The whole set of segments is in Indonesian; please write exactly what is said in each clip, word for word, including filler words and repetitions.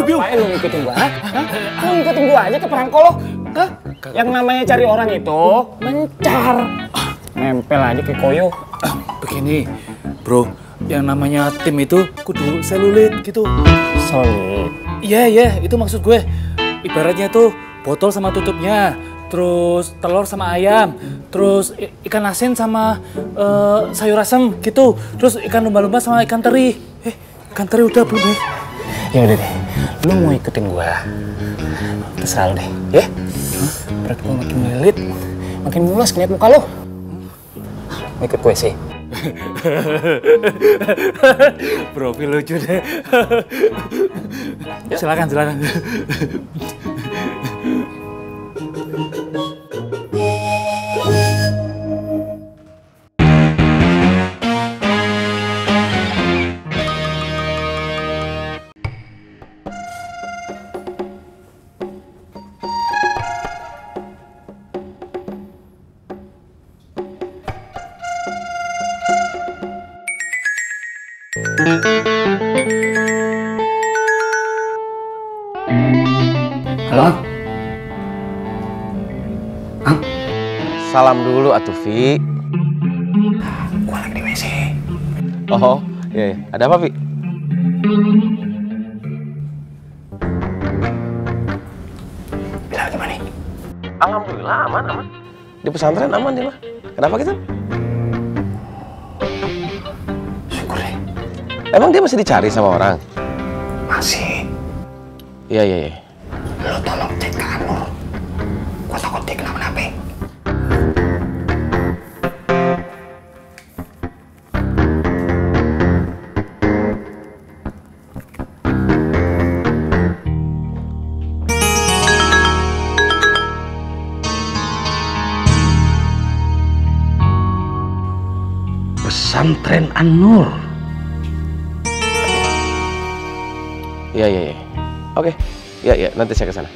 Aduh, Biung. Ngapain lu ngikutin gua? Hah? Lu ngikutin gua aja ke perangko lo? Hah? Yang namanya cari orang itu mencar. Nempel aja ke koyo. Begini, bro. Yang namanya tim itu kudu selulit gitu. Solid. Iya, iya. Itu maksud gue. Ibaratnya tuh botol sama tutupnya. Terus telur sama ayam. Terus ikan asin sama uh, sayur asem gitu. Terus ikan lumba-lumba sama ikan teri. Eh, ikan teri udah belum ya? Ya udah deh. Lu mau ikutin gua? Terserah lu deh, ya? Perut gua makin melilit, makin mulas ngeliat muka lu. Mau ikut gue sih. Profil lucu deh. Silakan, silakan. Halo? Ang? Salam dulu atuh, Vi. Gua lagi di W C. Oh, iya, iya. Ada apa, Vi? Bilal gimana? Alhamdulillah aman, aman. Di pesantren aman dia mah. Kenapa gitu? Syukur deh. Emang dia masih dicari sama orang? Masih. Iya, iya, iya. Lo tolong cek ke Anur. Gua takut dia kenapa-napa. Pesantren An-Nur. Iya, iya, iya. Oke. Iya, iya. Nanti saya ke sana.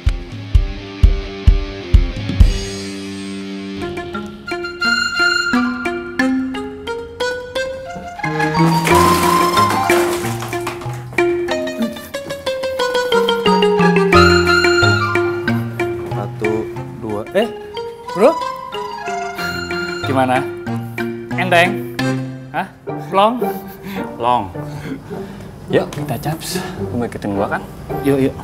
Satu, dua. Eh, bro? Gimana? Enteng? Hah? Long? Long. Yuk, kita caps. Lu mau ikutin gua kan? Yuk, yuk.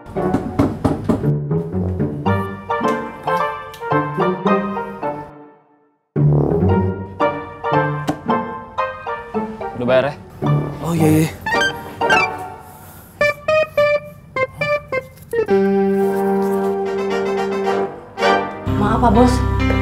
Udah bayar ya? Oh, iya, iya. Maaf Pak Bos.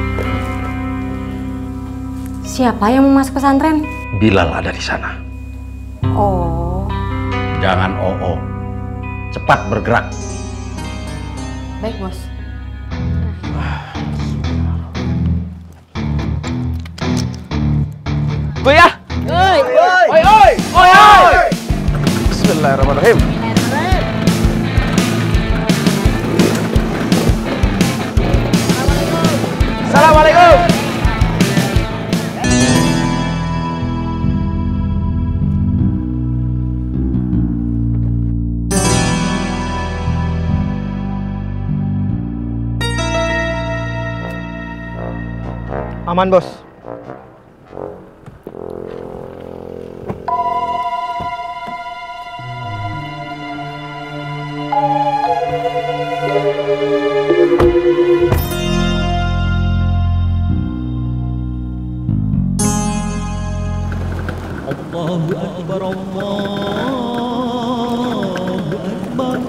Siapa yang mau masuk pesantren? Bilal ada di sana. Oh, Jangan O O. Cepat bergerak. baik Bos. Goyah! Oi! Oi! Oi! Oi! Oi! Bismillahirrahmanirrahim. Assalamualaikum. Aman, Bos. Allahu Akbar, Allahu Akbar.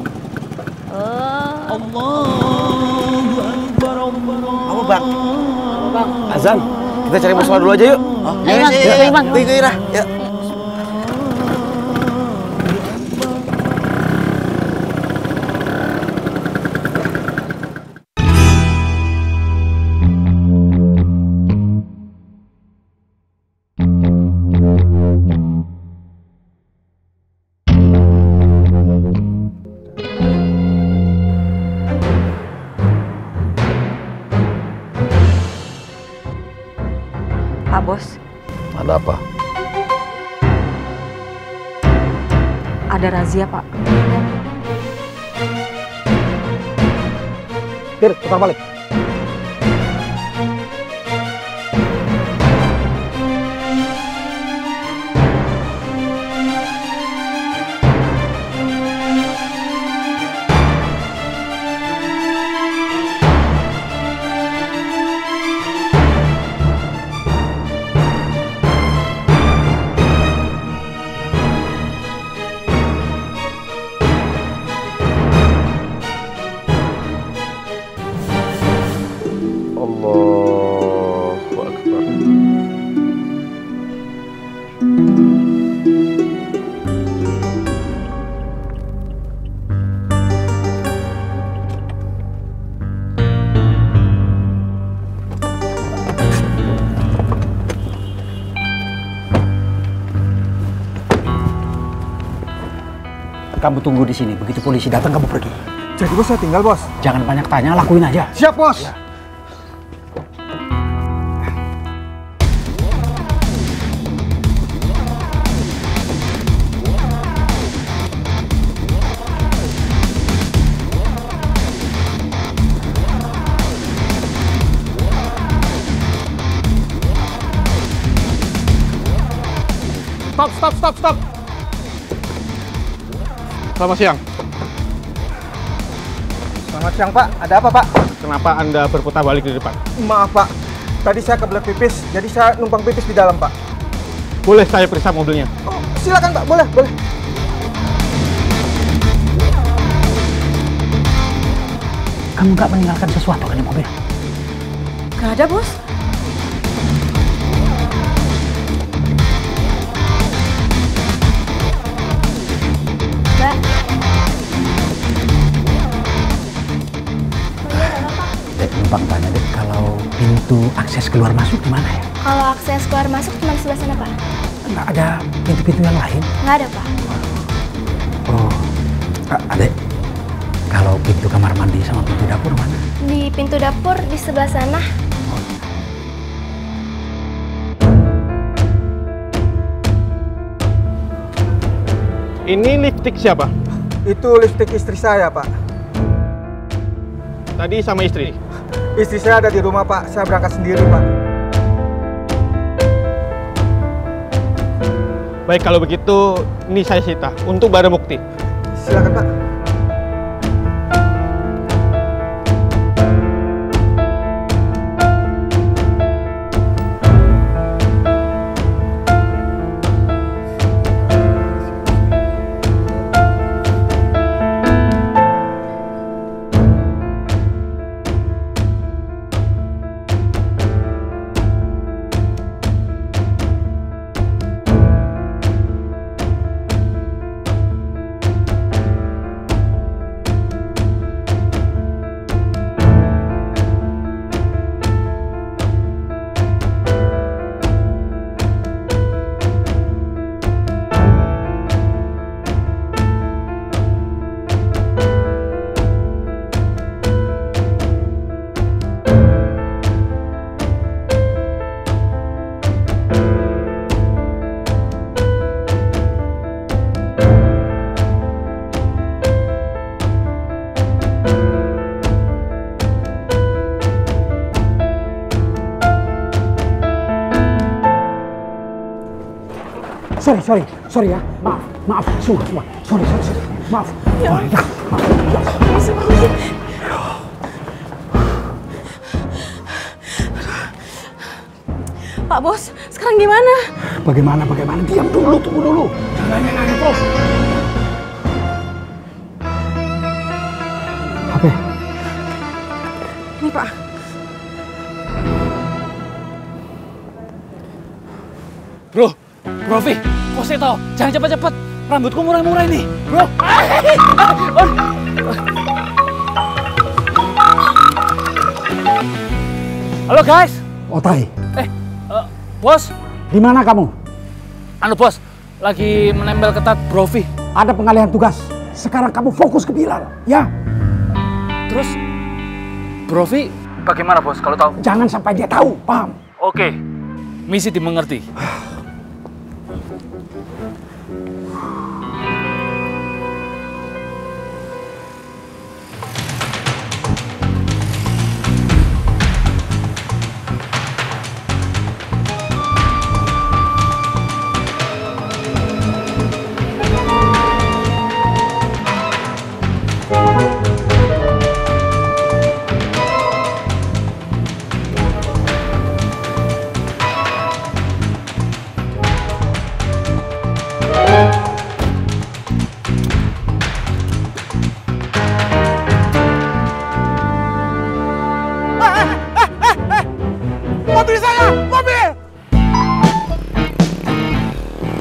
Allahu Akbar, Allah. Apa, Bang? Bang, azan. Kita cari musola dulu aja yuk. Oh, ayo Bang, ayo Bang. Yuk, yuk, yuk. Pak Bos, Ada apa? ada razia Pak. Tir, putar balik. Allahu Akbar. Kamu tunggu di sini. Begitu polisi datang, kamu pergi. Jadi bos, saya tinggal bos. Jangan banyak tanya, lakuin aja. Siap bos. Ya. Stop, stop, stop, stop. Selamat siang. Selamat siang Pak, ada apa Pak? Kenapa Anda berputar balik di depan? Maaf Pak, tadi saya kebelet pipis, jadi saya numpang pipis di dalam Pak. Boleh saya periksa mobilnya? Oh, silakan Pak, boleh, boleh. Kamu nggak meninggalkan sesuatu kan di mobil? Gak ada, Bos. Mbak. Dek, numpang tanya deh, kalau pintu akses keluar masuk di mana ya? Kalau akses keluar masuk cuma sebelah sana, Pak. Nggak ada pintu-pintu yang lain? Nggak ada, Pak. Oh, A- adek, kalau pintu kamar mandi sama pintu dapur mana? Di pintu dapur di sebelah sana. Ini lipstick siapa? Itu lipstick istri saya Pak. Tadi sama istri? Istri saya ada di rumah Pak, saya berangkat sendiri Pak. Baik, kalau begitu ini saya sita untuk barang bukti. Silakan Pak. Sorry, sorry, sorry ya. Maaf, maaf, semua, semua. Sorry, sorry, sorry. Maaf. Ya. Sorry, dah. Maaf. Permisi, permisi. Pak Bos, sekarang gimana? Bagaimana, bagaimana? Diam dulu, tunggu dulu. Jangan nanya-nanya terus. Apa? Ini Pak. Bro, Bro Vi, kok saya tahu? Jangan cepet-cepet. Rambutku murah-murah ini, bro. Halo guys. Otai, Eh, uh, bos. di mana kamu? Anu bos, lagi menempel ketat Bro Vi. Ada pengalihan tugas. Sekarang kamu fokus ke Bilal, ya? Terus, Bro Vi bagaimana bos kalau tahu? Jangan sampai dia tahu, paham? Oke, misi dimengerti.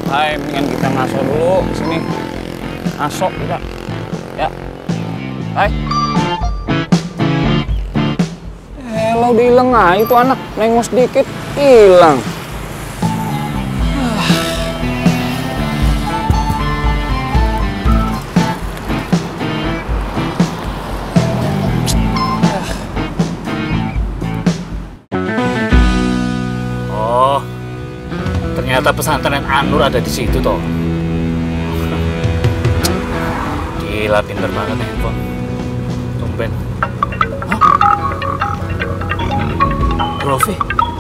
Hai, mendingan kita ngaso dulu sini. Ngaso kita. Ya. Hai. Eh, lo bilang ah itu anak nengos dikit hilang. Oh, ternyata pesantren An-Nur ada di situ toh. Gila, pinter banget nih handphone. Tumben. Hah? Profi.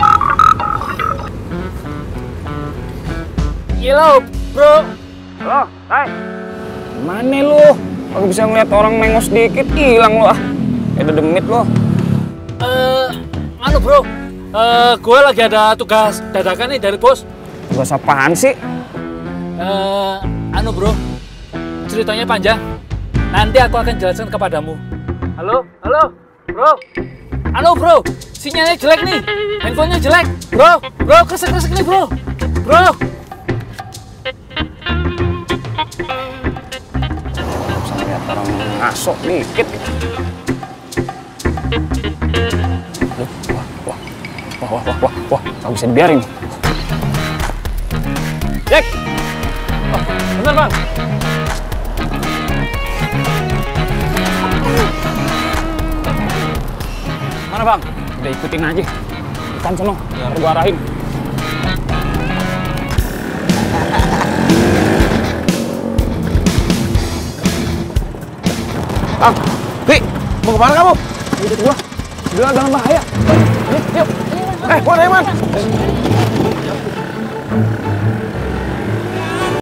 Gila, bro. Halo, hai. Mana lu? Aku bisa ngeliat orang mengos dikit hilang lu ah. Ada demit lu. Eh, anu bro. Eh, gue lagi ada tugas dadakan nih dari bos. Tugas apaan sih? Eh, anu bro. Ceritanya panjang. Nanti aku akan jelaskan kepadamu. Halo, halo, bro. Halo bro, sinyalnya jelek nih. Handphonenya jelek, bro. Bro, kesek-kesek nih bro. Bro. Bisa ngeliat orang ngaso dikit. Wah, wah, wah, wah, wah, wah, wah, nggak bisa dibiarin. Jack, Oh, bener bang. mana bang? Udah ikutin aja. Ikan sono, ntar gua arahin. Bang, Pi, mau kemana kamu? Ikut gua. Dia dalam bahaya. Yuk, yuk. Eh, mana Eman?